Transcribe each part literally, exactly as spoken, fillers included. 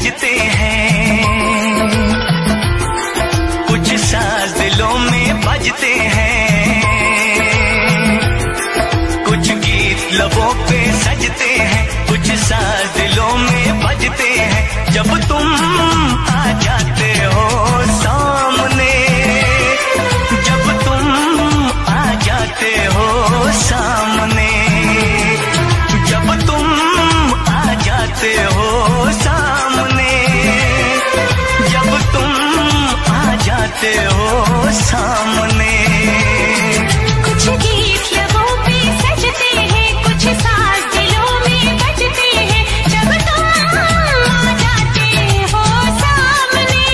गरजते हैं, कुछ साज दिलों में बजते हैं, कुछ गीत लबों पे सजते हैं, कुछ साज दिलों में बजते हैं। जब तुम आ जाते हो सामने, जब तुम आ जाते हो सामने, जब तुम आ जाते हो सामने, जब तुम आ जाते हो सामने। कुछ गीत लबों पे सजते हैं, कुछ साज दिलों में बजते हैं, जब तुम आ जाते हो सामने,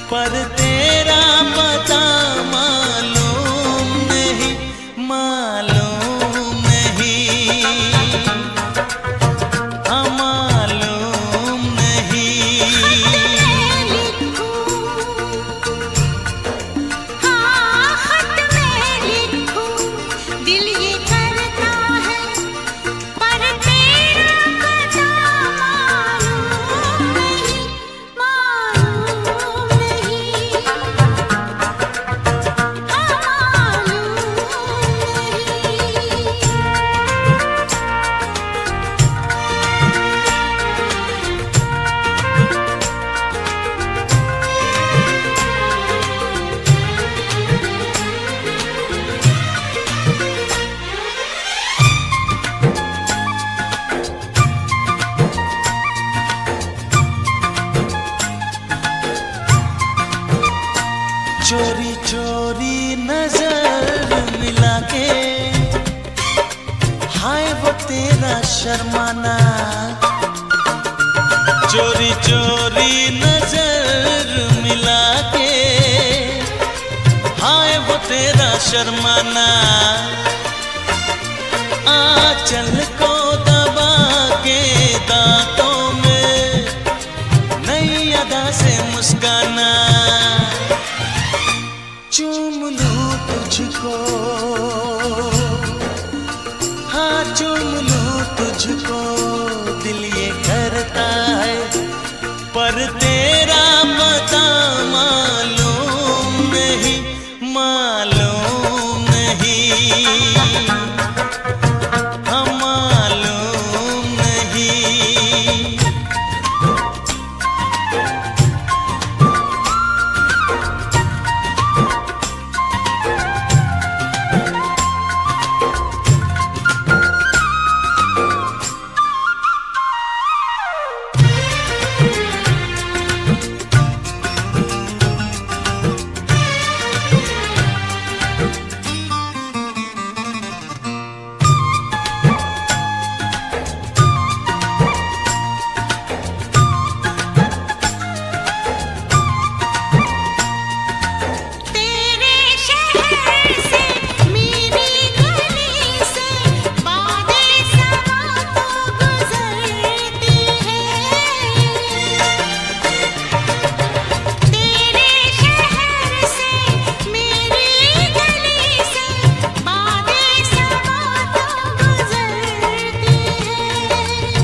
पर तेरा पता मालूम नहीं, मालूम नहीं, हाँ मालूम नहीं। हाँ खत में लिखूं, दिल ये करता है, पर तेरा पता मालूम नहीं, मालूम नहीं, हाँ चोरी चोरी नजर मिला के, हाय वो तेरा शर्माना। चोरी चोरी नजर मिला के, हाय वो तेरा शर्माना। आंचल को दबा के दांतों में नई अदा से मुस्काना। चूम लूं तुझको, हाँ चूम लूं तुझको, दिल ये करता है, पर तेरा पता मालूम नहीं, मालूम नहीं, हाँ मालूम नहीं। तेरे शहर से मेरी गली से बातें समा तो गुजरती है। तेरे शहर से मेरी गली से बातें समा तो गुजरती है।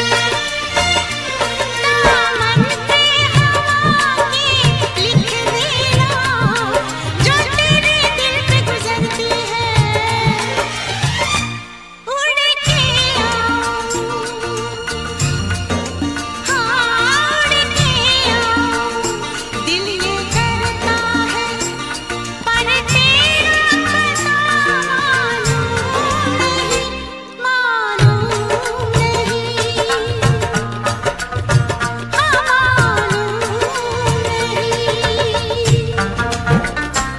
दामन पे हवा के लिख देना जो तेरे दिल पे गुजरती है। उड़ के आऊं, हाँ उड़ के आऊं, दिल ये करता है, पर तेरा पता मालूम नहीं, मालूम नहीं, हाँ मालूम नहीं।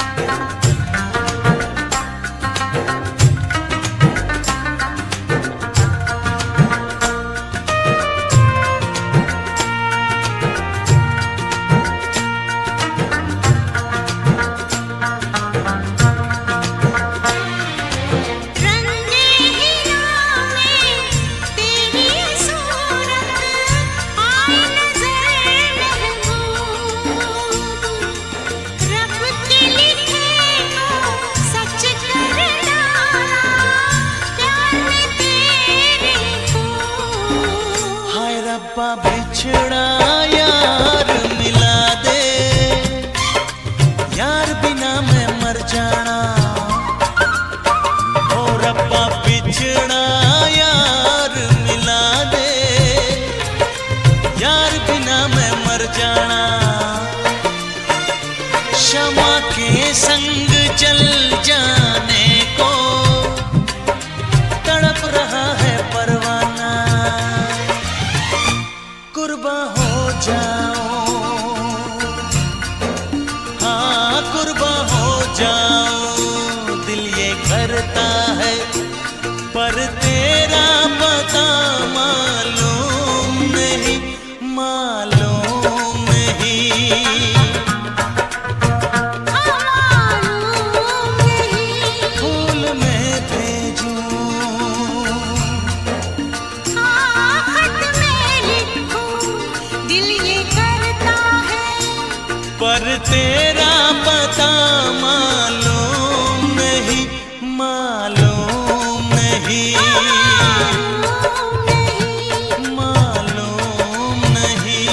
रंगे हिना में तेरी सूरत आए नजर महबूब, रब के लिखे को सच कर डाला प्यार में तेरे को। हाय रब्बा बिछड़ा यार मिला दे, यार बिना मैं मर जाना। ओ रब्बा बिछड़ा यार मिला दे, यार बिना मैं मर जाना। शमा के संग चल जाने को तड़प रहा है परवाना। कुर्बा हो जाओ, हाँ कुर्बा हो जाओ, दिल ये करता है, पर तेरा पता मालूम नहीं, मालूम नहीं। पर तेरा पता मालूम नहीं, मालूम नहीं, मालूम नहीं।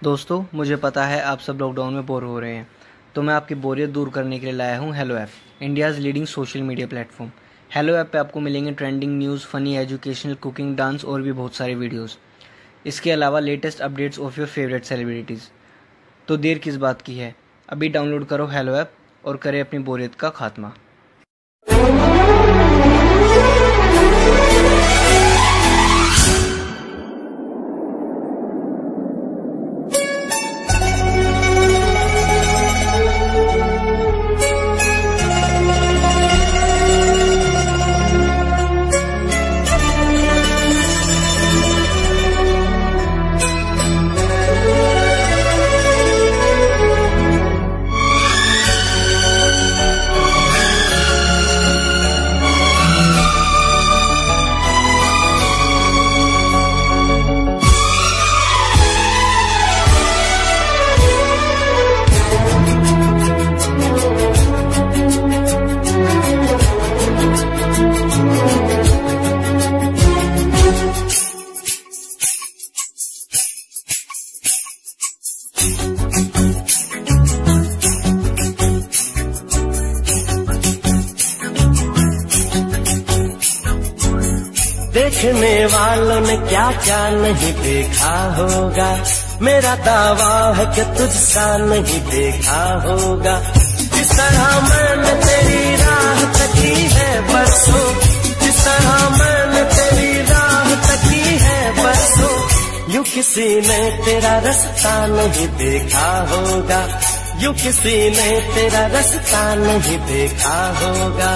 दोस्तों, मुझे पता है आप सब लॉकडाउन में बोर हो रहे हैं, तो मैं आपकी बोरियत दूर करने के लिए लाया हूँ Helo app, India's leading social media platform. Helo app पे आपको मिलेंगे trending news, funny, educational, cooking, dance और भी बहुत सारे वीडियोस। इसके अलावा latest updates of your favourite celebrities. तो देर किस बात की है, अभी डाउनलोड करो हेलो ऐप और करें अपनी बोरियत का खात्मा। देखने वालों ने क्या क्या नहीं देखा होगा, मेरा दावा है कि तुझसा नहीं देखा होगा। जिस तरह मैंने तेरी राह तकी है बरसों, जिस तरह मैंने तेरी राह तकी है बरसों, यूं किसी ने तेरा रास्ता नहीं देखा होगा, यूं किसी ने तेरा रास्ता नहीं देखा होगा।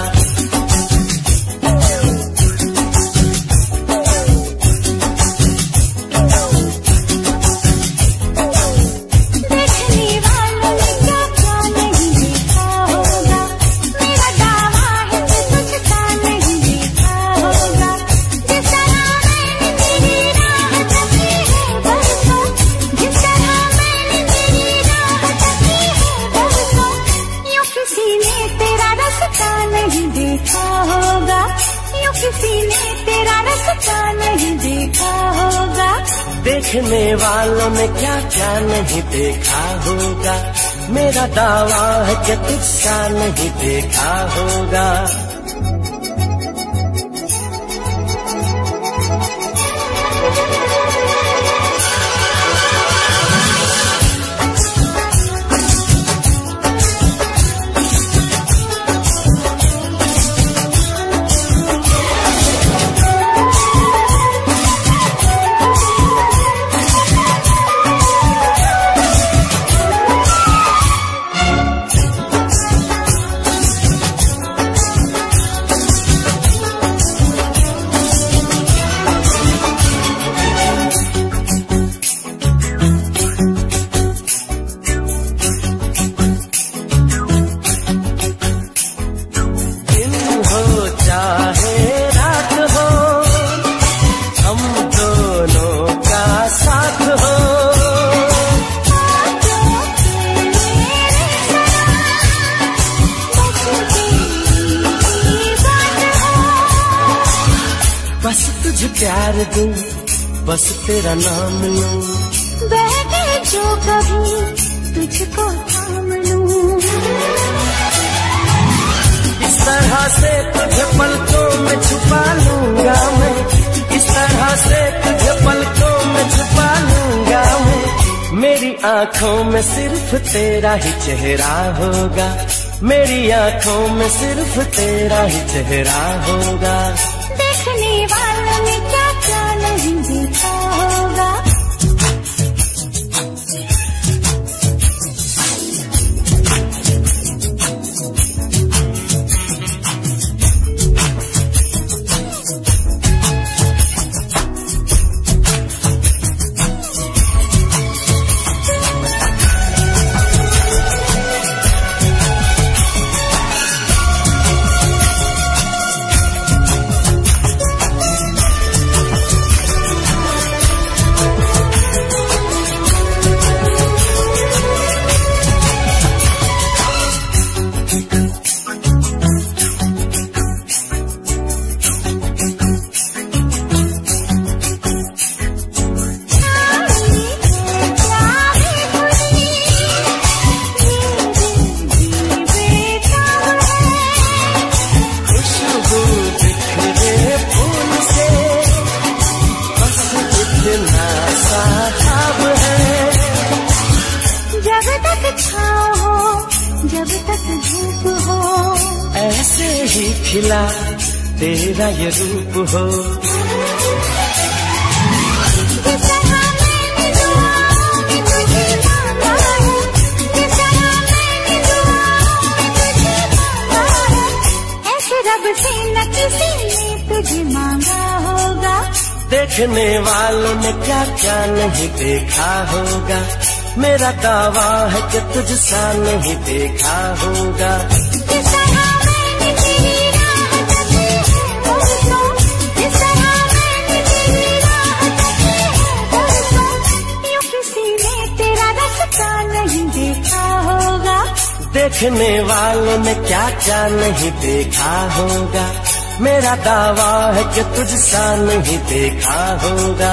देखने वालों ने क्या क्या नहीं देखा होगा, मेरा दावा है कि तुझसा नहीं देखा होगा। बस तुझे प्यार दूं, बस तेरा नाम लूं, बहके जो कभी तुझको थाम लूं। इस तरह से तुझे पलकों में छुपा लूंगा मैं, इस तरह से तुझे पलकों में छुपा लूंगा मैं। मेरी आंखों में सिर्फ तेरा ही चेहरा होगा, मेरी आंखों में सिर्फ तेरा ही चेहरा होगा। देखने वालों ने क्या क्या नहीं देखा होगा। ही खिला तेरा ये रूप हो। तुझे मांगा होगा, देखने वालों ने क्या क्या नहीं देखा होगा, मेरा दावा है कि तुझसा नहीं देखा होगा। देखने वालों ने क्या क्या नहीं देखा होगा, मेरा दावा है कि तुझसा नहीं देखा होगा।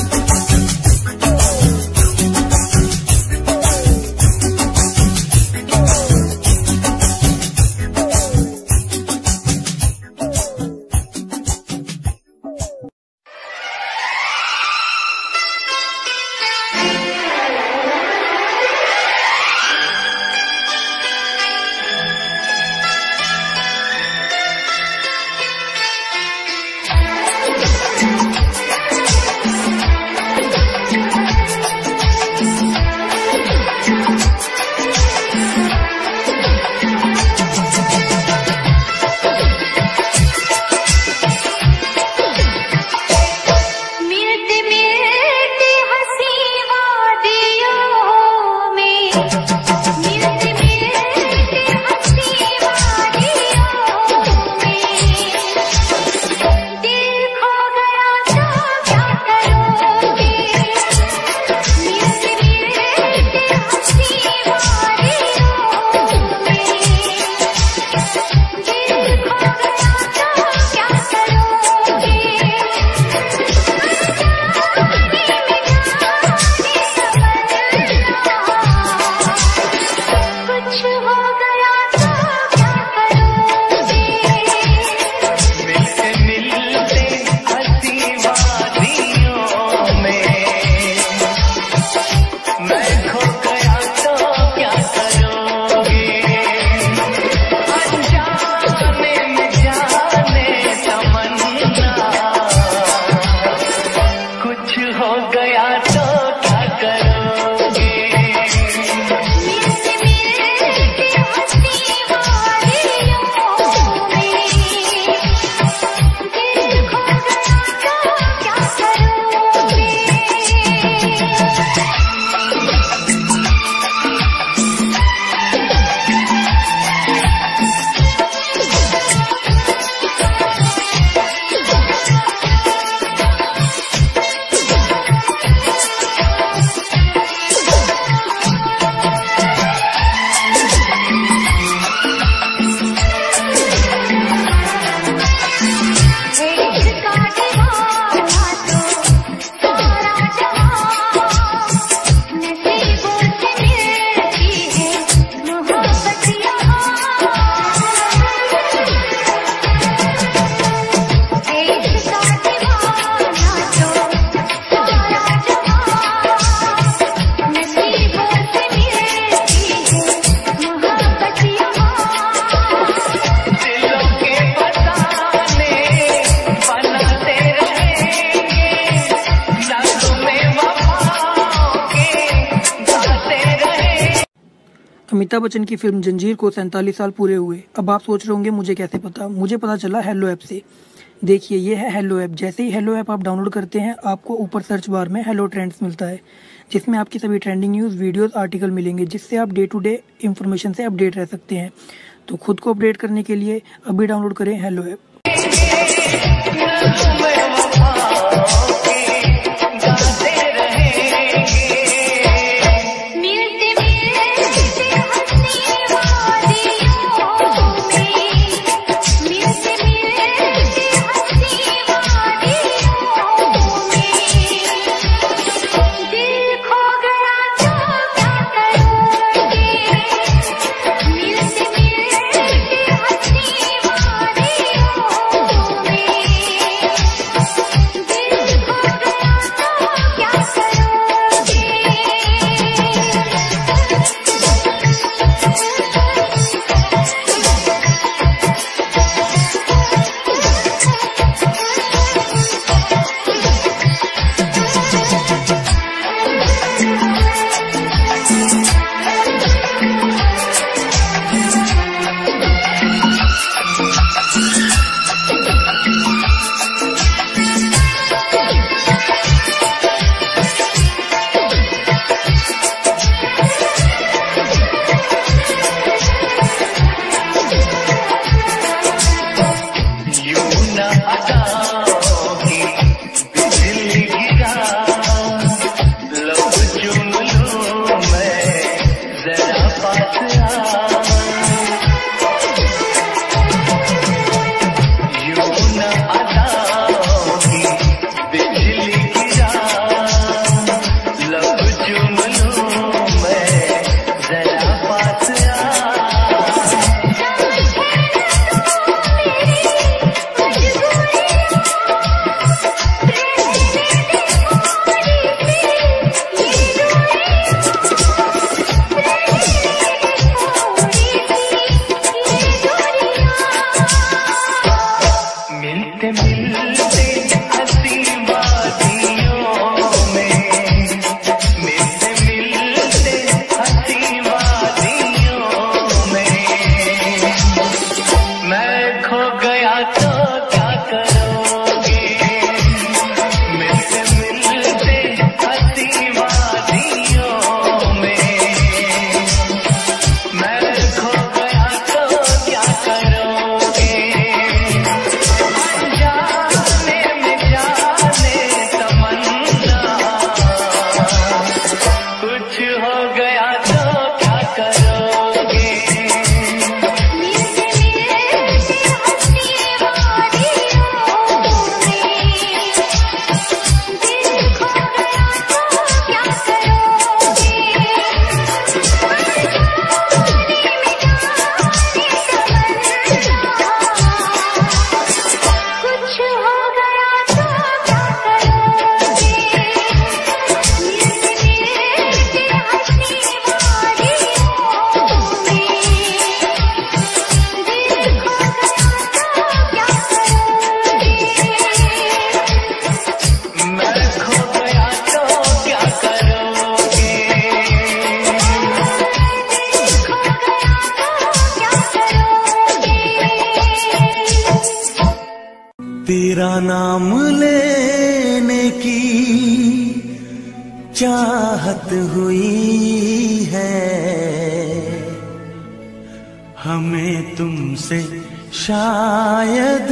अमिताभ बच्चन की फिल्म जंजीर को सैंतालीस साल पूरे हुए। अब आप सोच रहे होंगे मुझे कैसे पता। मुझे पता चला हेलो ऐप से। देखिए ये है हेलो ऐप। जैसे ही हेलो ऐप आप डाउनलोड करते हैं आपको ऊपर सर्च बार में हेलो ट्रेंड्स मिलता है, जिसमें आपकी सभी ट्रेंडिंग न्यूज़, वीडियोस, आर्टिकल मिलेंगे, जिससे आप डे टू डे इन्फॉर्मेशन से अपडेट रह सकते हैं। तो खुद को अपडेट करने के लिए अभी डाउनलोड करें हेलो ऐप। तेरा नाम लेने की चाहत हुई है, हमें तुमसे शायद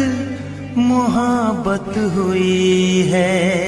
मोहब्बत हुई है।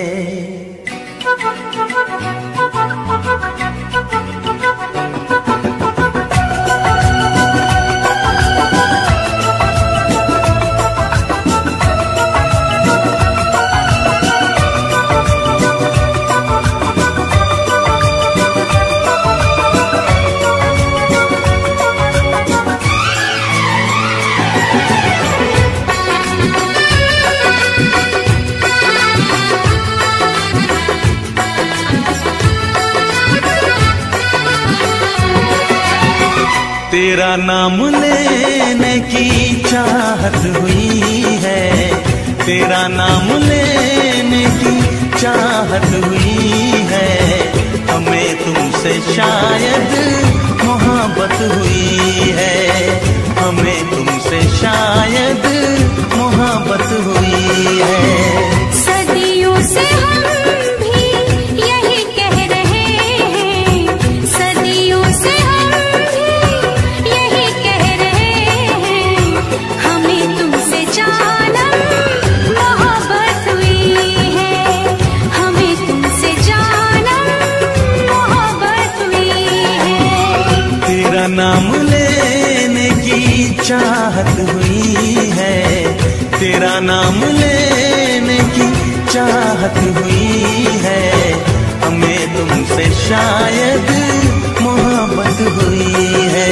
तेरा नाम लेने की चाहत हुई है, तेरा नाम लेने की चाहत हुई है, हमें तुमसे शायद मोहब्बत हुई है, हमें तुमसे शायद मोहब्बत हुई है। सदियों से हम भी यही कह रहे हैं, सदियों से हम भी यही कह रहे हैं, हमें तुमसे जानम मोहब्बत हुई है, हमें तुमसे जानम मोहब्बत हुई है। तेरा नाम लेने की चाहत हुई है, तेरा नाम लेने की चाहत हुई है, हमें तुमसे शायद मोहब्बत हुई है।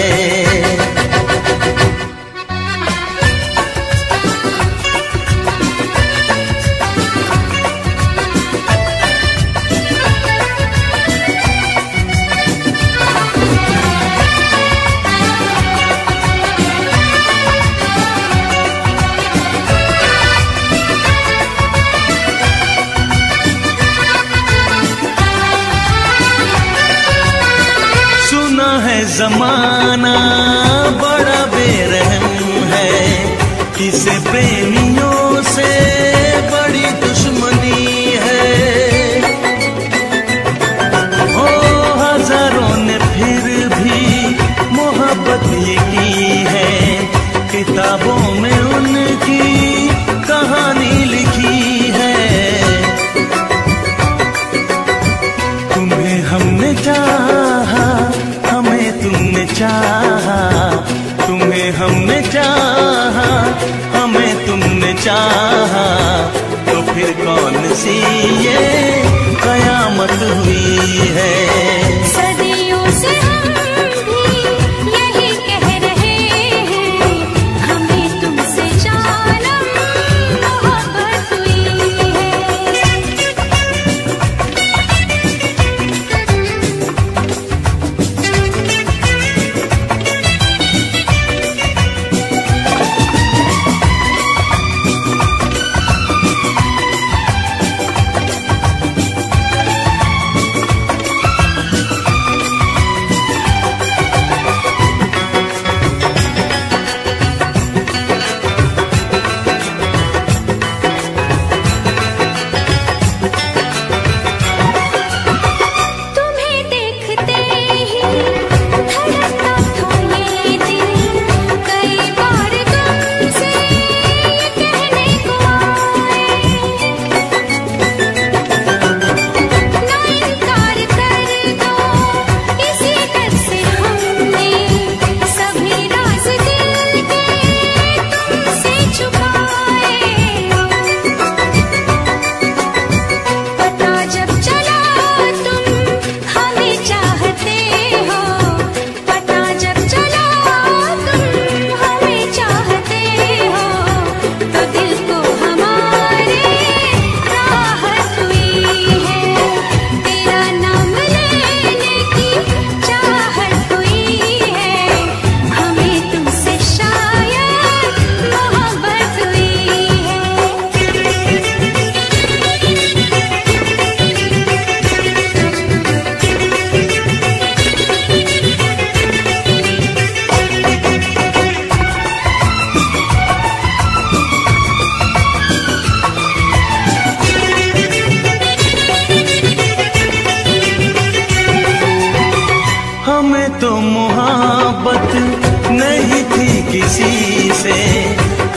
जमाना बड़ा बेरहम है, किसे प्रेमियों से बड़ी दुश्मनी है। ओ हजारों ने फिर भी मोहब्बत ये की है, किताबों में उनकी कहानी लिखी है। तुम्हें हमने चाहा, हमें तुमने चाहा, तुम्हें हमने चाहा, हमें तुमने चाहा, तो फिर कौन सी ये कयामत हुई है। सदियों से हम भी यही कह रहे हैं, हमें तुमसे जानम मोहब्बत हुई है।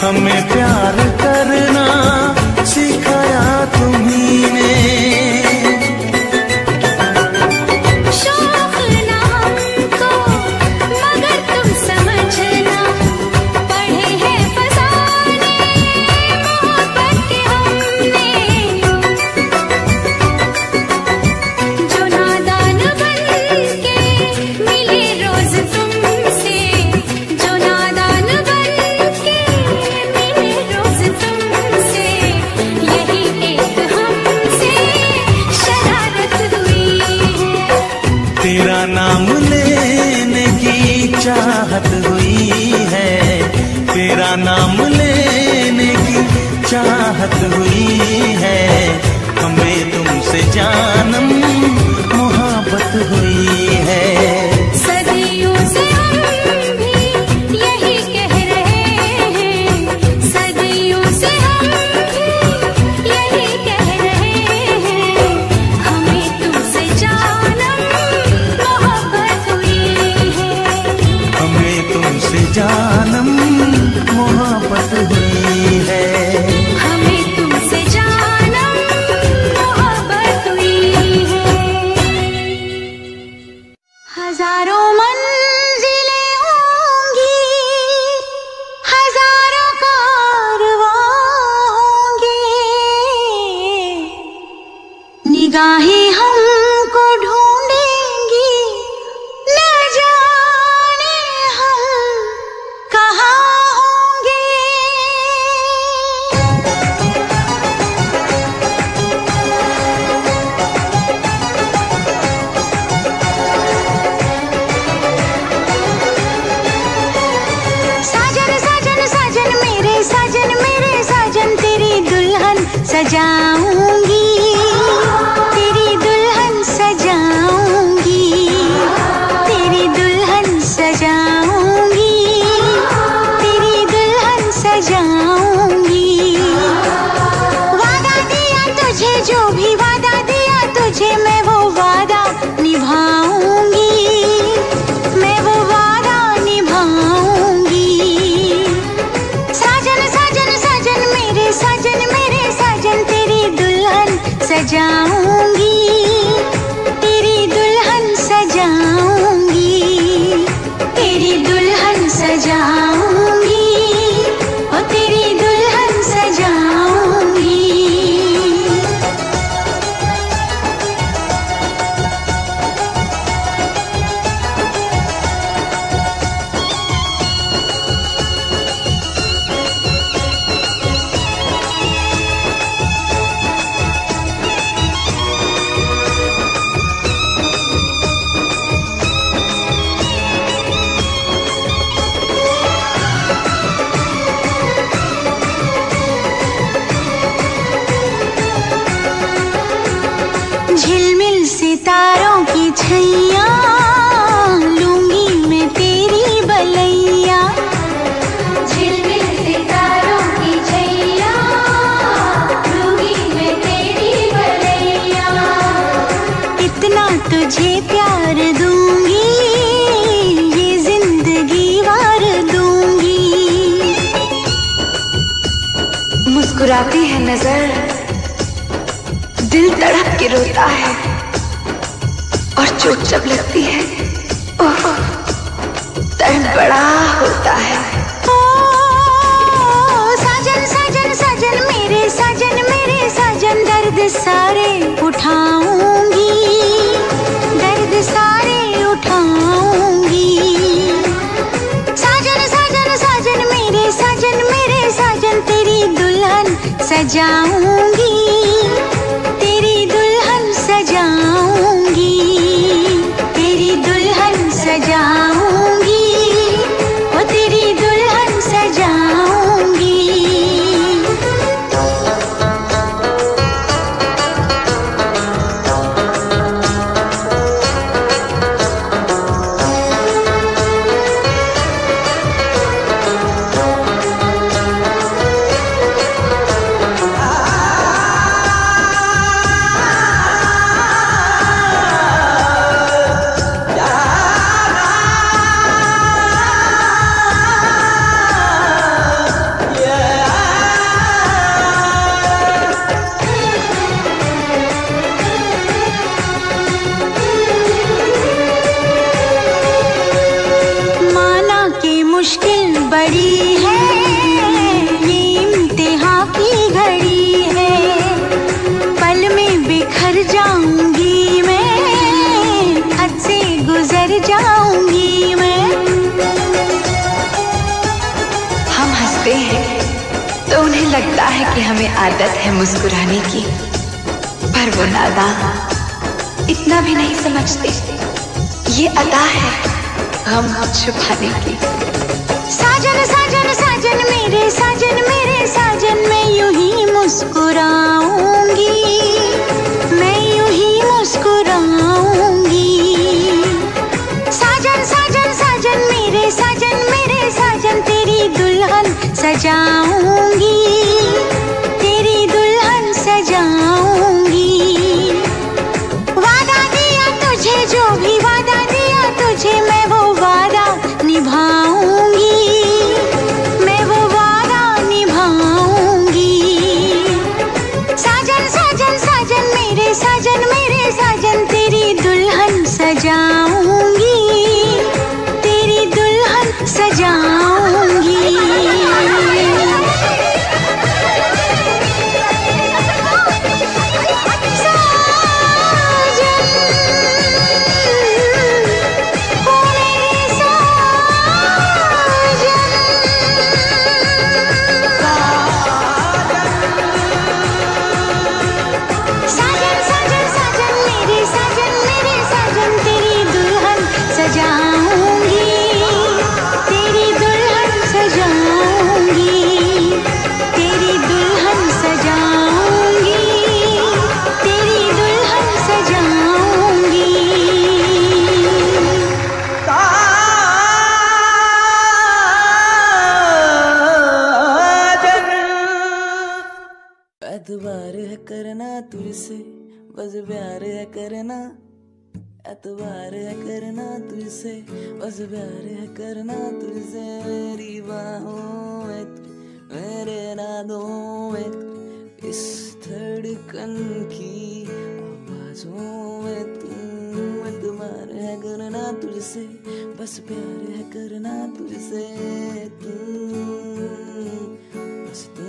हमें प्यार करना सिखाया तुम्ही ने। शौक ना हमको मगर तुम समझना, पढ़े हैं फसाने मोहब्बत के हमने। जो नादान बन के मिले रोज तुमसे, जो नादान बन के मिले रोज तुमसे, यही एक हमसे शरारत हुई है। तेरा नाम लेने की चाहत हुई है, तेरा नाम लेने की चाहत हुई है। हमें तुमसे जानम मोहब्बत हुई है। सदियों से हम भी यही कह रहे हैं, सदियों से हम भी यही कह रहे हैं। हमें तुमसे जानम मोहब्बत हुई है। हमें तुमसे जानम मोहब्बत हुई है। हमें तुमसे जानम मोहब्बत हुई है। हजारों मंजिलें होंगी, हजारों कारवां होंगे, निगाहें हमको ढूंढेंगी, न जाने हम कहाँ होंगे। साजन साजन साजन मेरे साजन मेरे साजन, तेरी दुल्हन सजाऊंगी, तेरी दुल्हन सजाऊंगी, तेरी दुल्हन सजाऊंगी, तेरी दुल्हन सजाऊंगी। वादा दिया तुझे, जो भी वादा दिया तुझे, मैं वो वादा निभाऊंगी, मैं वो वादा निभाऊंगी। साजन साजन साजन मेरे साजन मेरे साजन, तेरी दुल्हन सजाऊंगी, तेरी दुल्हन सजाऊंगी, तेरी दुल्हन सजाऊंगी, ओ तेरी दुल्हन सजाऊंगी। झिलमिल सितारों की छैया, लूंगी मैं तेरी बलैया। झिलमिल सितारों की छैया, लूंगी मैं तेरी बलैया। इतना तुझे प्यार दूंगी, ये जिंदगी वार दूंगी। मुस्कुराती है नजर, दिल तड़प के रोता है, और चोट जब लगती है, ओह दर्द बड़ा होता है। ओ साजन साजन साजन मेरे साजन मेरे साजन, दर्द सारे उठाऊंगी, दर्द सारे उठाऊंगी। साजन साजन साजन मेरे साजन मेरे साजन, तेरी दुल्हन सजाऊंगी, तेरी दुल्हन सजाऊंगी, तेरी दुल्हन सजाऊंगी, ओ तेरी दुल्हन सजाऊंगी। घड़ी है, ये इम्तिहान की घड़ी है। पल में बिखर जाऊंगी मैं, हद से गुजर जाऊंगी मैं। हम हंसते हैं तो उन्हें लगता है कि हमें आदत है मुस्कुराने की, पर वो नादान इतना भी नहीं समझते ये अदा है गम छुपाने की। साजन साजन साजन मेरे साजन मेरे साजन, मैं यूं ही मुस्कुराऊंगी, मैं यूं ही मुस्कुराऊंगी। साजन साजन साजन मेरे साजन मेरे साजन, तेरी दुल्हन सजाऊंगी, तेरी दुल्हन सजाऊंगी। वादा दिया तुझे, जो भी वादा दिया तुझे, मैं वो वादा निभाऊंगी, मैं वो वादा निभाऊंगी। साजन साजन साजन मेरे साजन मेरे साजन, तेरी दुल्हन सजाऊंगी, तेरी दुल्हन सजाऊंगी। एतबार है करना तुझसे, बस प्यार है करना। एतबार है करना तुझसे, बस प्यार है करना तुझसे। मेरी बाहों में तू, मेरे नादों में तू, इस धड़कन की आवाजों में तू। एतबार है करना तुझसे, बस प्यार है करना तुझसे। तू बस तू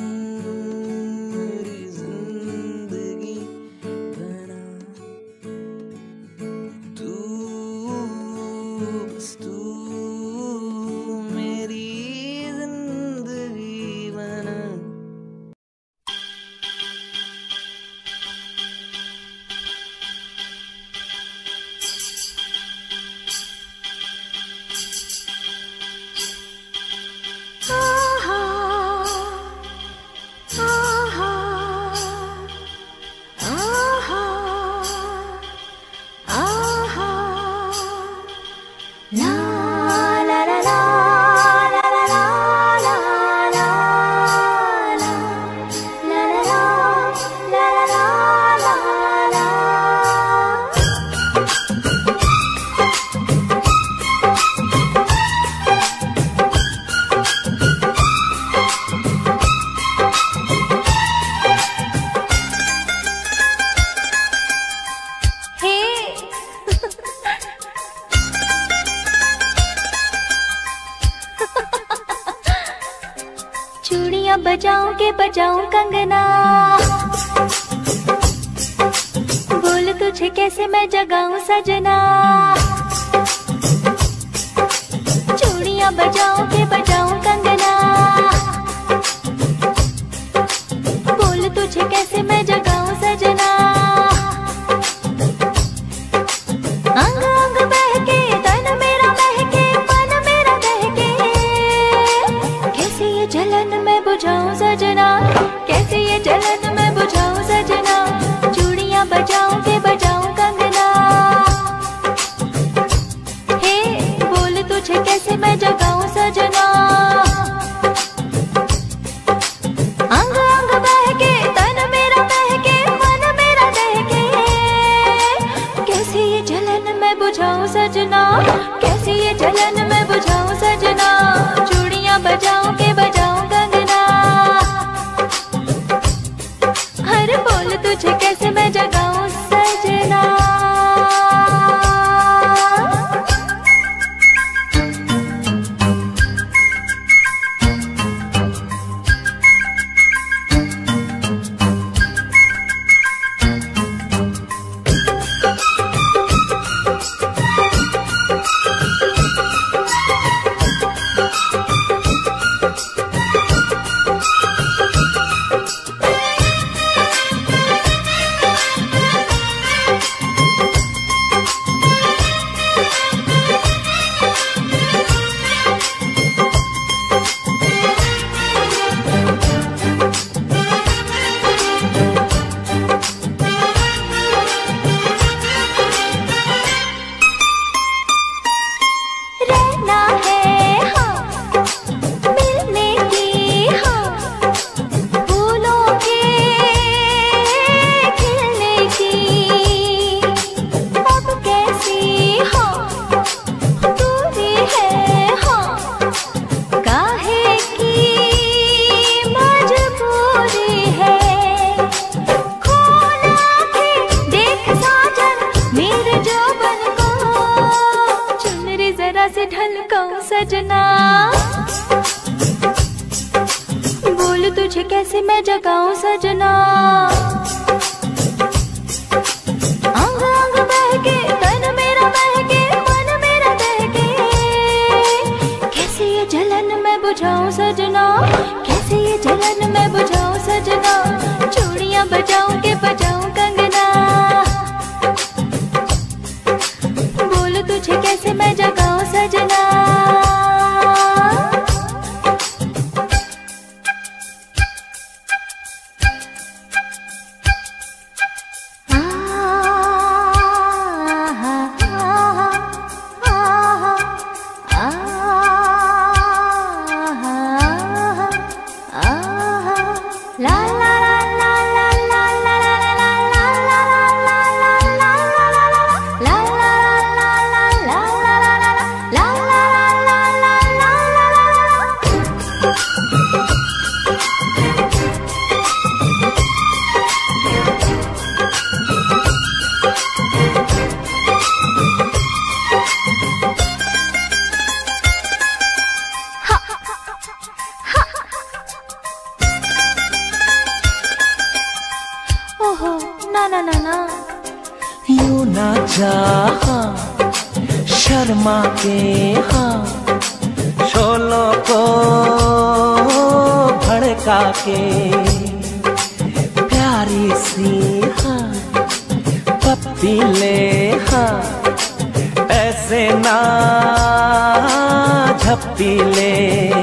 बजाऊं के बजाऊं कंगना, बोल तुझे कैसे मैं जगाऊं सजना। चूड़ियां बजाऊं के बजाऊं कंगना, बोल तुझे कैसे मैं जगाऊं सजना। अंग अंग बहके तन मेरा महके, मन मेरा बहके, कैसे ये जलन मैं बुझाऊं सजना, कैसे ये जलन मैं बुझाऊं सजना। चूड़ियां बजाऊं के बजाऊं कंगना, हे बोल तुझे कैसे मैं जगाऊं सजना। अंग अंग बहके तन मेरा महके, मन मेरा बहके, कैसे ये जलन मैं बुझाऊं सजना, कैसे ये जलन मैं बुझाऊं सजना। चूड़ियां बजाऊं के बजाऊं कंगना, कैसे मैं जगाऊं सजना। अंग अंग बहके तन मेरा बहके मन मेरा बहके, कैसे ये जलन मैं बुझाऊं सजना, कैसे ये जलन मैं बुझाऊं सजना। चूड़ियां बजाऊं के बजाऊं कंगना, बोल तुझे कैसे मैं जगाऊं सजना। ना ना ना ना यूं ना चाहा शर्मा के हाँ, शोलों को भड़का के प्यारी सी हाँ पप्पी ले हाँ, ऐसे ना झप्पी ले।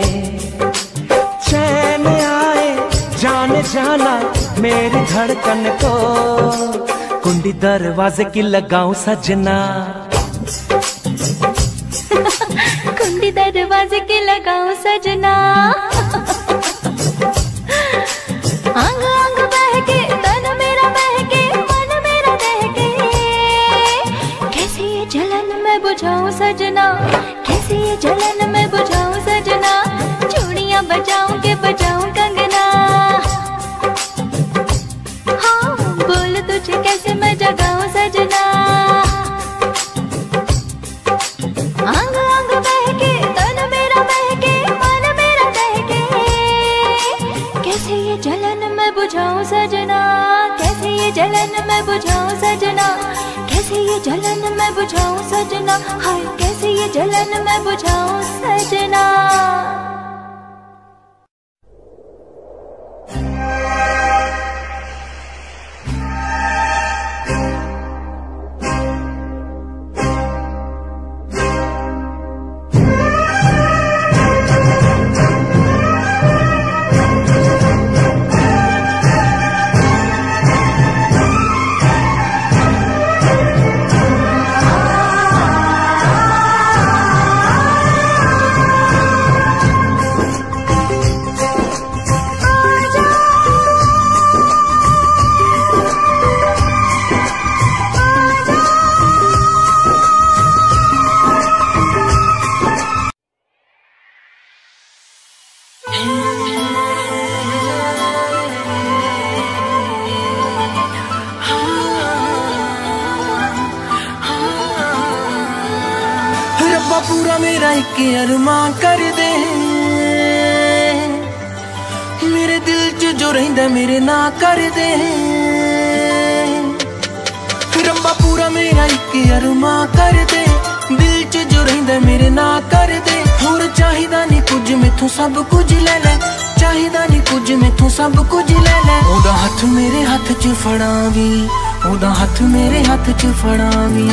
चैन आए जान जाना मेरी धड़कन को, कुंडी दरवाजे की लगाऊं सजना। कुंडी दरवाजे की लगाऊं सजना। अंग अंग बहके तन मेरा बहके मन मेरा बहके, कैसे ये जलन मैं बुझाऊं सजना, कैसे ये जलन मैं बुझाऊं सजना। चूड़ियां बजाऊं के बजाऊं कंगना, हाँ बोल तुझे कैसे मैं जगाऊं सजना। अंग अंग बहके तन मेरा बहके मन मेरा बहके, कैसे ये जलन मैं बुझाऊं सजना, कैसे ये जलन मैं बुझाऊं सजना, कैसे ये जलन मैं बुझाऊं सजना। हाय कैसे ये जलन मैं बुझाऊं सजना। पूरा मेरा एक अरमान कर दे, मेरे दिल च जो रहिंदा मेरे ना कर दे। रब्बा पूरा मेरा एक अरमान कर दे, दिल च जो रहिंदा मेरे ना कर दे। होर चाहिदा नहीं कुछ मैथों सब कुछ ले ले, चाहिदा नहीं कुछ मैथों सब कुछ ले ले। ओदा हथ मेरे हथ च फड़ावी, ओदा हथ मेरे हथ च फड़ावी।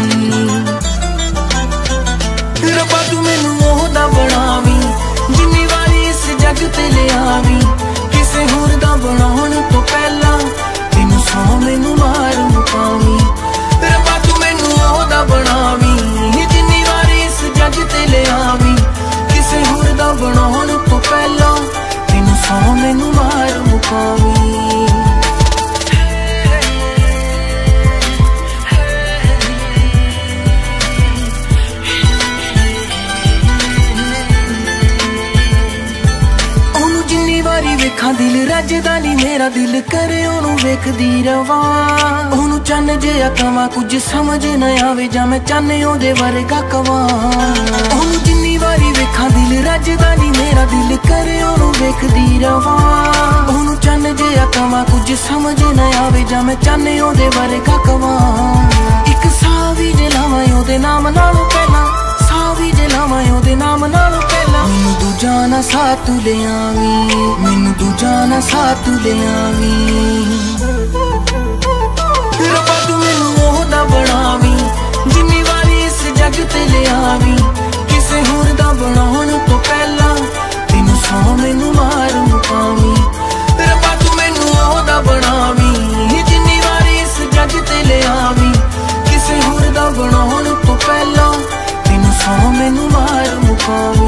रब्बा तू मैनू ओहदा बनावी, जिन्नी वारी इस जग ते ले आवी। किसे होर दा बनाउण तो पहला तेनू सौ मैनू मार मुकावी। रब्बा तू मैनू ओहदा बनावी, जिन्नी वारी इस जग ते ले आवी। किसे होर दा बनाउण तो पहला तेनू सौ मैनू मार मुकावी। वेखा दिल रजदा नहीं मेरा दिल करे ओनू वेखदी रवा। ओनू चन्न जिहा कवां कुछ समझ न आवे, जां मैं चन्न ओदे वर्गा कवां। ओनू जिन्नी वारी वेखा दिल रजदा नहीं मेरा दिल करे ओनू वेखदी रवा। ओनू चन्न कुछ समझ न आवे जा मैं चाहने ओदे बारे का कवां एक साह भी जे लावां ओदे नाम नालों पहला साह भी जे लावां ओदे नाम नालों पहला मैनू दूजा ना साह तू ले आवी मैनू दूजा ना साह तू ले आवी रब्बा तू मैनू ओहदा बनावी जिन्नी वारी इस जग ते ले आवी किसे होर दा बनाउण तो पहला तेनू सौ मैनू मार मुकावी रब्बा तू मैनू ओहदा बनावी जिन्नी वारी इस जग ते ले आवी किसे होर दा बनाउण तो पहला तेनू सौ मैनू मार मुकावी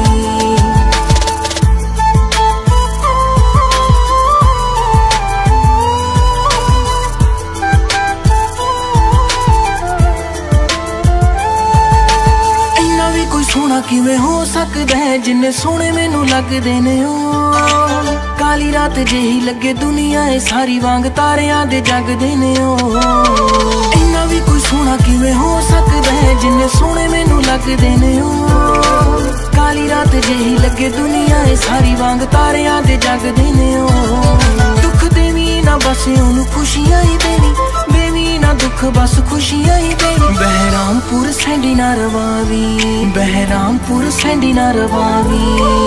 सोना किवें हो सकदा है जिन्ने सोने मैनू लगदे ने ओ काली रात जेही लगे दुनिया है सारी वांग तारियां दे जगदे ने ओ इन्ना भी कोई सोना किवें हो सकदा है जिन्ने सोने मैनू लगदे ने ओ काली रात जेही लगे दुनिया है सारी वांग तारियां दे जगदे ने ओ दुख देवी ना बस ओनू खुशियां ही देनी देवी ना दुख बस खुशियां ही देनी बहरामपुर सैंडी ना रवावी बहरामपुर सैंडी ना रवावी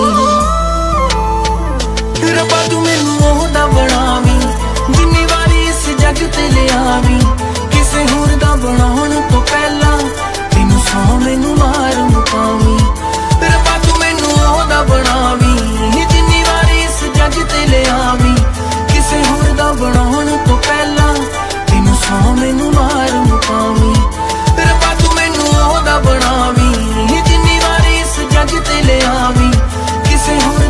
रब्बा तू मैनू ओहदा बनावी जिन्नी वारी इस जग ते ले आवी किसे होर दा बनाउण तो पहला तेनू सौ मैनू मार मुकावी रब्बा तू मैनू ओहदा बनावी जिन्नी वारी इस जग ते ले आवी किसे होर दा बनाउण तो पहला तेनू सौ मैनू मार मुकावी रब्बा तू मैनू ओहदा बनावी जिन्नी वारी इस जग ते ले आवी किसे होर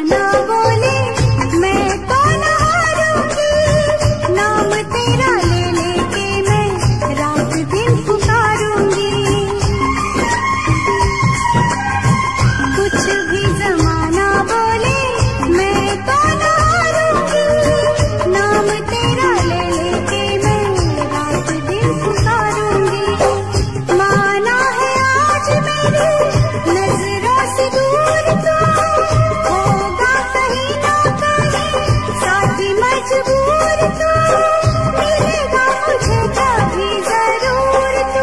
जमाना बोले मैं तो न हारूंगी, नाम तेरा ले लेके मैं रात दिन पुकारूंगी। कुछ भी जमाना बोले मैं तो न हारूंगी, नाम तेरा ले लेके मैं रात दिन पुकारूंगी। माना है आज मेरी नजरों से दूर तो होगा कहीं ना कहीं साथी मजबूर तो मिलेगा मुझे कभी जरूर तू।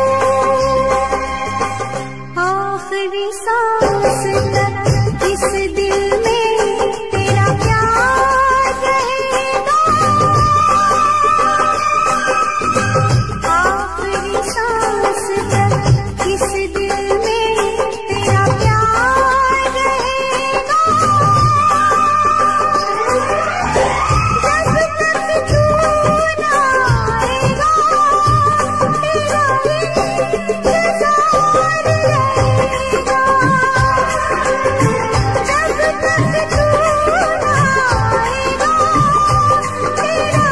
आखिरी सांस तक इस दिल में तेरा प्यार रहेगा, आखिरी सांस तक इस दिल में तेरा प्यार रहेगा। जब तक तू ना आएगा तेरा इंतजार रहेगा, जब तक तू ना आएगा तेरा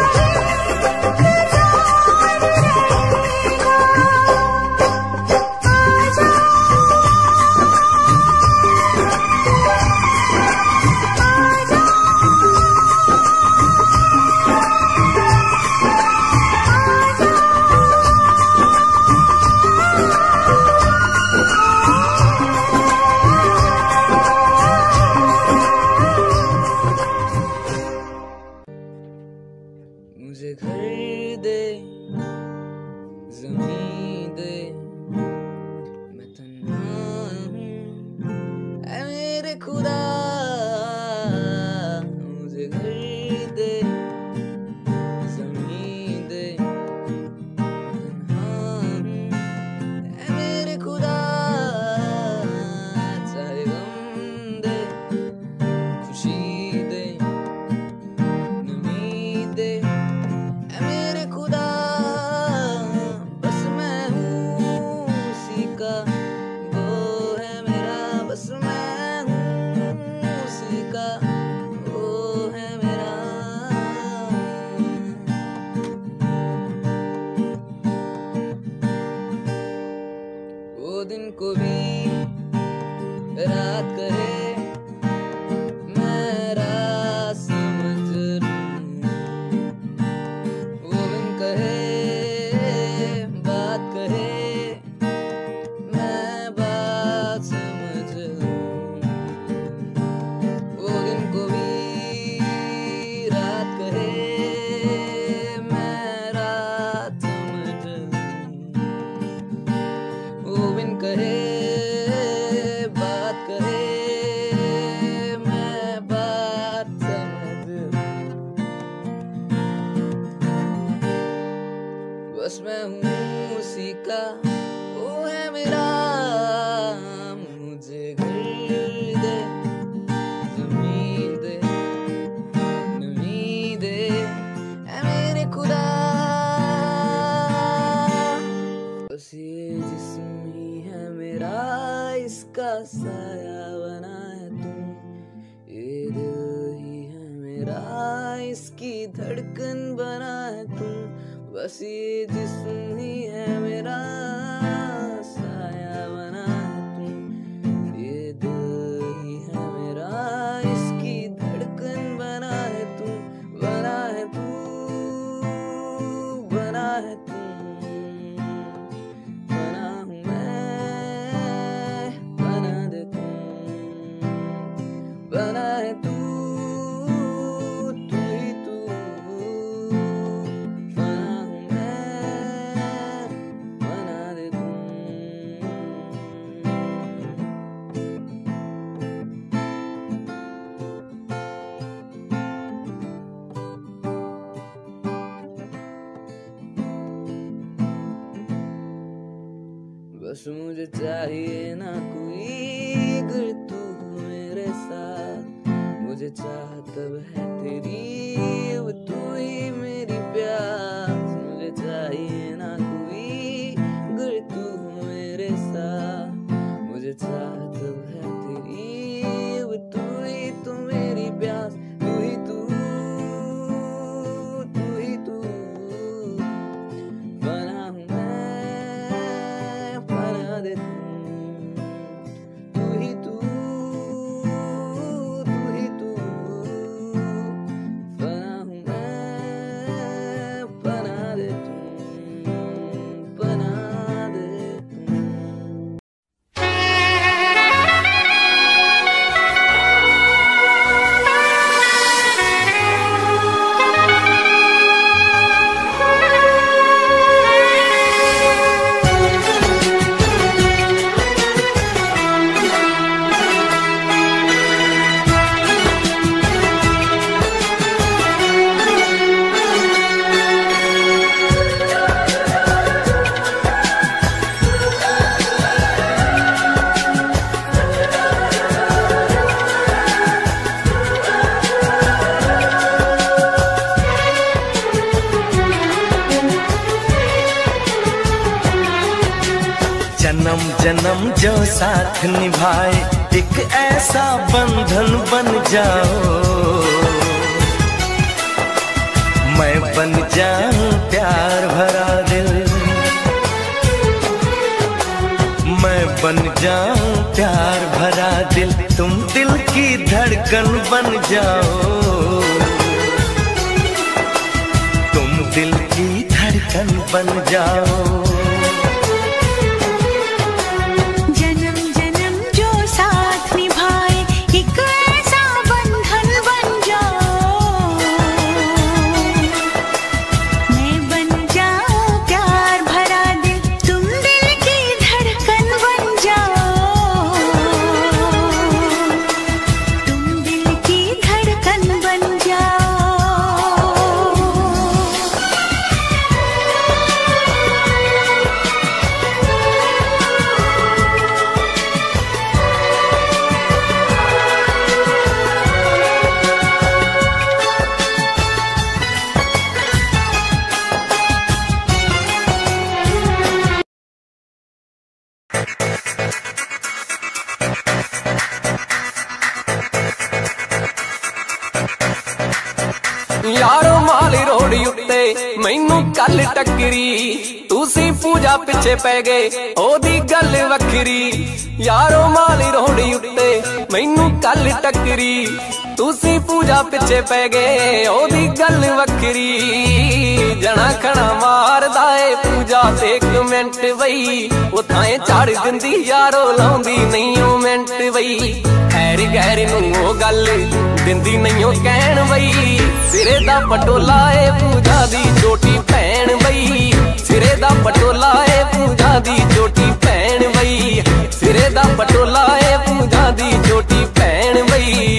इंतजार रहेगा। आजा मुझे घर दे ज़मीन दे, मैं तन्हा हूँ ऐ मेरे खुदा। मुझे घर दे ज़मीन दे, मैं तन्हा हूँ ऐ मेरे खुदा। चाहे गम दे खुशी दे नमी दे ऐ मेरे खुदा, बस मैं हूँ उसी का वो है मेरा, बस मैं हूँ उसी का वो है मेरा। वो दिन को भी रात कहे मैं रात समझ लूं, वो दिन कहे बात कहे मैं बात समझ लूं। वो दिन को भी रात कहे मैं रात समझ लूं, वो दिन कहे बात कहे मैं बात समझ लूं। बस मैं हूँ उसी का वो है मेरा। मुझे घर दे ज़मीन दे नमी दे ऐ मेरे खुदा। बस ये जिस्म ही है मेरा, इसका साया बना है तू। ये दिल ही है मेरा, इसकी धड़कन बना है तू। बस ये जिस्म ही है मेरा, साया बना है तू। ये दिल ही है मेरा, इसकी धड़कन बना है तू। बना है तू, बना है तू, बना हूँ मैं, बना दे तू। बना है तू, तू ही तू, बना हूँ मैं, बना दे तू। बस मुझे चाहिए ना कोई, अगर तू हो मेरे साथ। मुझे चाह तब है तेरी, अब तू ही मेरी प्यास। मुझे चाहिए ना कोई, अगर तू हो मेरे साथ। मुझे चाह तब है तेरी, अब तू ही तो मेरी जन्म जो साथ निभाए, एक ऐसा बंधन बन जाओ, मैं बन जाऊं प्यार भरा दिल, मैं बन जाऊं प्यार भरा दिल, तुम दिल की धड़कन बन जाओ, तुम दिल की धड़कन बन जाओ। यारो माली रोड उत्ते मैनू कल टकरी, तुसी पूजा पिछे पै गए ओदी गल वखरी। यारो माली रोड उत्ते मैनू कल टकरी, तुसी पूजा पिछे पै गए ओदी गल वखरी। जना खना मारदा ए पूजा ते एक मिनट बई, उथाए झाड़ दिंदी यारो लाउंदी नहीं ओ मिनट बई। खैर गैर नू ओ गल दिंदी नहीं ओ कहण बई, सिरे दा पटोला ए पूजा दी छोटी भैन बई, सिरे दा पटोला ए पूजा दी छोटी भैन बई, सिरे दा पटोला ए पूजा दी छोटी भैन बई।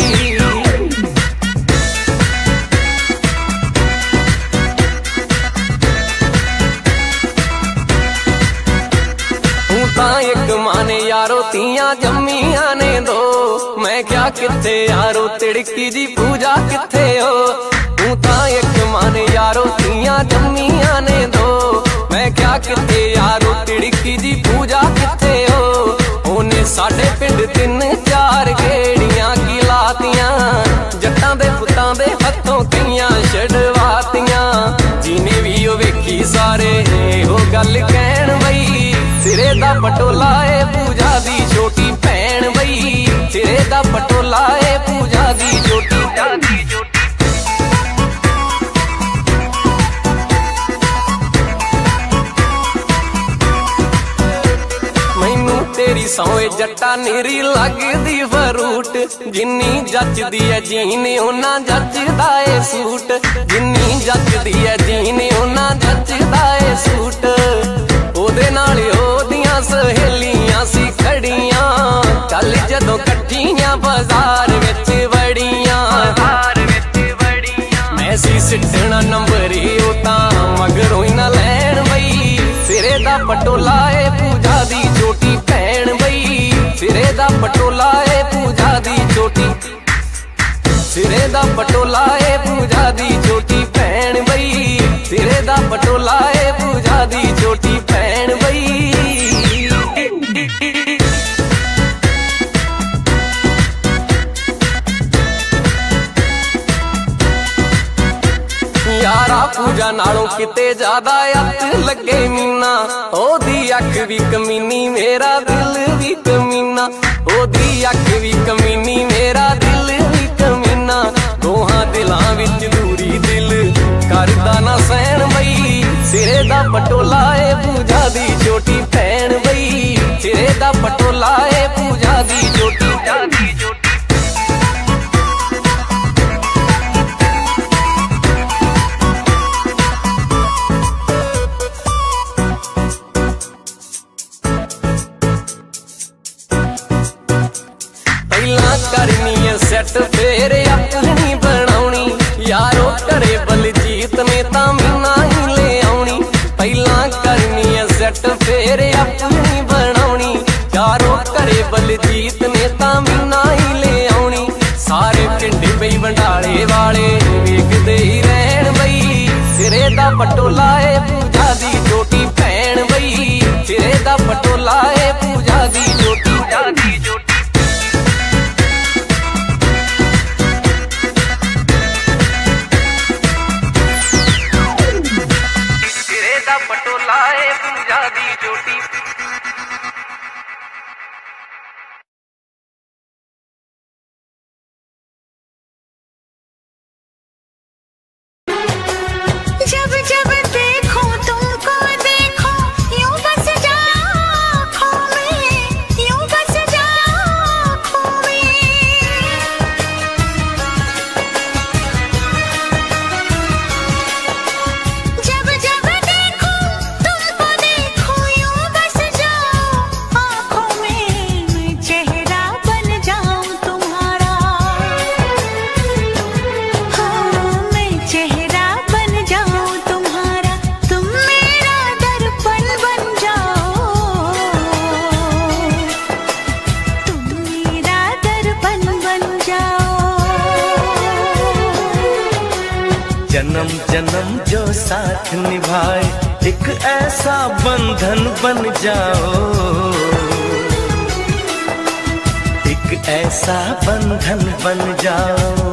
एक माने यारो तियां जम्मियां ने दो, मैं क्या किथे यारो तिड़की जी पूजा किथे हो। तू ता एक माने यारो तियां जम्मियां ने दो, मैं क्या किथे यारो तिड़की जी पूजा किथे हो। ओने साडे पिंड तिन चार गेड़ियां की लातियां, जट्टां दे पुत्तां दे हत्थों कईयां छड़वातियां। जिने भी ओ वेखी सारे हो गल कहण बई, सिरे दा पटोला ए पूजा दी छोटी भैन बई, सिरे दा पटोला ए पूजा दी छोटी दी छोटी। मैनू तेरी सौए जट्टा नीरी लगदी फरूट, जिन्नी जचदी है जीने उन्ना जचदा ए सूट, जिन्नी जचदी है जीने उन्ना जचदा ए सूट। ओदे नाल ओदियां सहेलियां सी खड़ियां, कल जदों कट्ठियां बाजार विच वड़ियां। मैं सी सिटना नंबर ओ तां मगरों ही ना लैण बई, सिरे दा पटोला ए पूजा दी छोटी भैन बई, सिरे दा पटोला ए पूजा दी छोटी, सिरे दा पटोला ए पूजा दी छोटी भैन बई, सिरे दा पटोला ए पूजा दी छोटी भैन बई। यारा पूजा नालों किते ज्यादा अत लगे मीना, ओदी अख भी कमीनी मेरा दिल भी कमीना, ओदी अख भी कमीनी मेरा दिल भी कमीना। दोहां दिलां विच दूरी दिल करदा ना सहन बई, सिरे दा पटोला ए पूजा दी छोटी भैन बई, सिरे दा पटोला ए पूजा दी छोटी दी छोटी। करनी है सेट फेर अपनी बनाउनी, यारो घरे बलजीत ने तां मीना ही ले आउनी। पहला करनी है सेट फेर अपनी बनाउनी, यारो घरे बलजीत ने तां मीना ही ले आउनी। सारे पिंड बई बंडाले वाले वेखदे ही रहन बई, सिरे दा पटोला ए पूजा दी छोटी भैन बई, सिरे दा पटोला ए जन्म जन्म जो साथ निभाए एक ऐसा बंधन बन जाओ, एक ऐसा बंधन बन जाओ।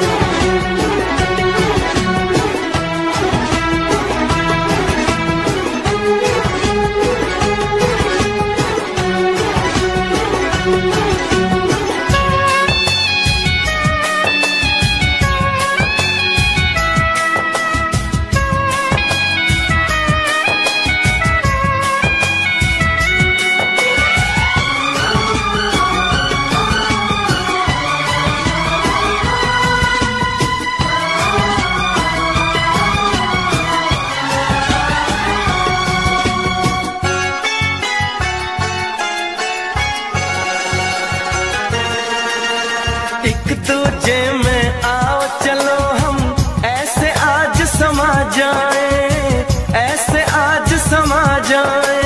दूजे में आओ चलो हम ऐसे आज समा जाए, ऐसे आज समा जाए।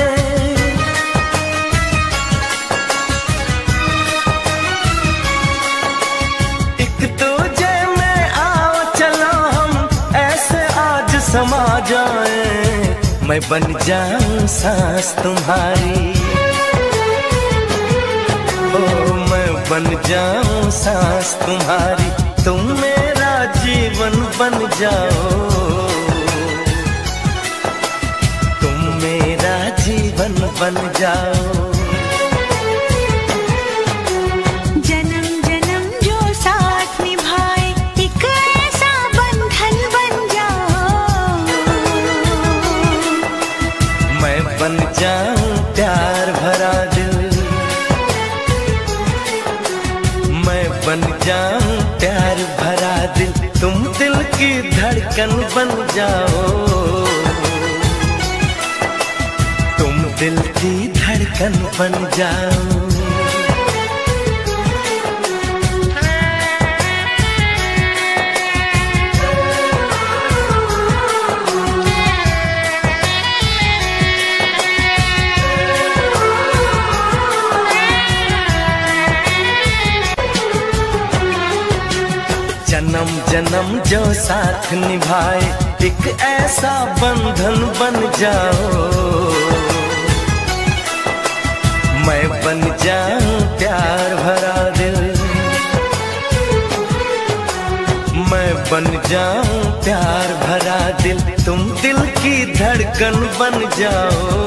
एक दूजे में आओ चलो हम ऐसे आज समा जाए। मैं बन जाऊं सांस तुम्हारी, बन जाऊं सांस तुम्हारी, तुम मेरा जीवन बन जाओ, तुम मेरा जीवन बन जाओ। जन्म जन्म जो साथ निभाए एक ऐसा बंधन बन जाओ। मैं बन जाऊं प्यार भरा दिल, बन जाऊं प्यार भरा दिल, तुम दिल की धड़कन बन जाओ, तुम दिल की धड़कन बन जाओ। जन्म जन्म जो साथ निभाए एक ऐसा बंधन बन जाओ। मैं बन जाऊं प्यार भरा दिल, मैं बन जाऊं प्यार भरा दिल, तुम दिल की धड़कन बन जाओ,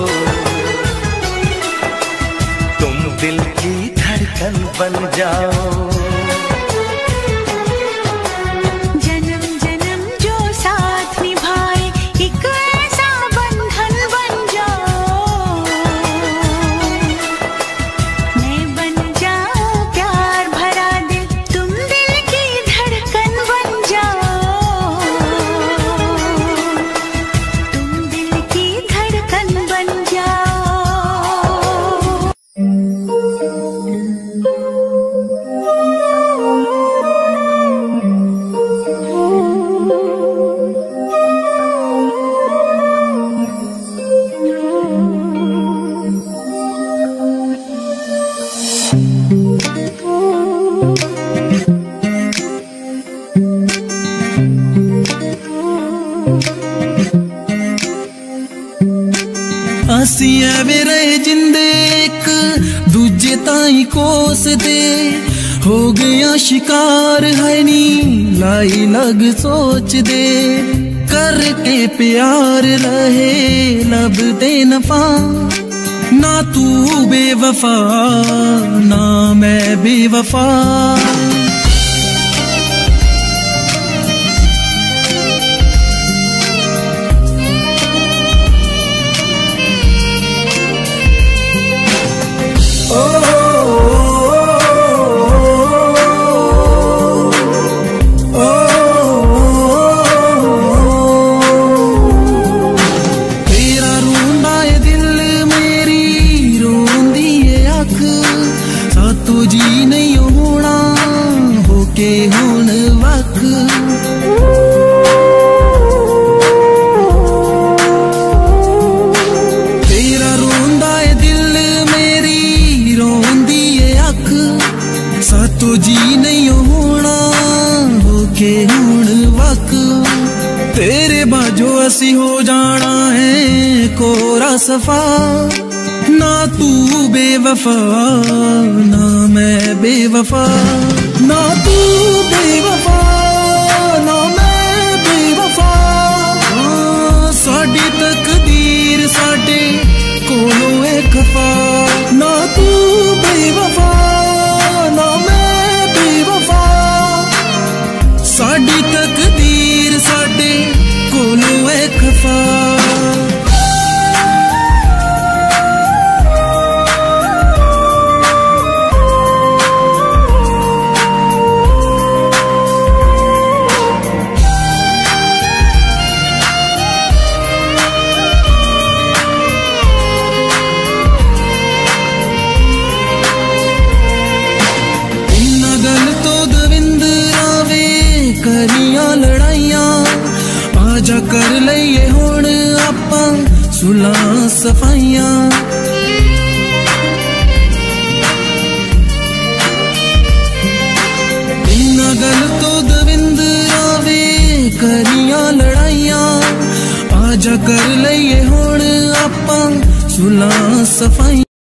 तुम दिल की धड़कन बन जाओ। ਅਸੀਂ ਐਵੇਂ ਰਹੇ ਜਿੰਦੇ ਇੱਕ ਦੂਜੇ ਤਾਈਂ ਕੋਸਦੇ ਹੋ ਗਿਆ ਸ਼ਿਕਾਰ ਹੈ ਨੀ ਲਾਈ ਲਗ ਸੋਚਦੇ ਕਰਕੇ ਪਿਆਰ ਰਹੇ ਲੱਭਦੇ ਨਫਾ ਨਾ ਤੂੰ ਬੇਵਫਾ ਨਾ ਮੈਂ ਬੇਵਫਾ तो जी नहीं होना होके हुण वक तेरे बाजो असी हो जाना है कोरा सफा, ना तू बेवफा ना मैं बेवफा, ना तू बेवफा ना मैं बेवफा। साडी तकदीर साडे कोलों है खफा, ना तू बेवफा ना मैं बेवफा। साडी तकदीर साडे कोलों है खफा। करियां लड़ाइयां आजा कर लईए हुण आपां सुलह सफाइयां। इन्ना गल तो दविंद आवे करियां लड़ाइयां आजा कर लईए हुण आपां सुलह सफाइयां।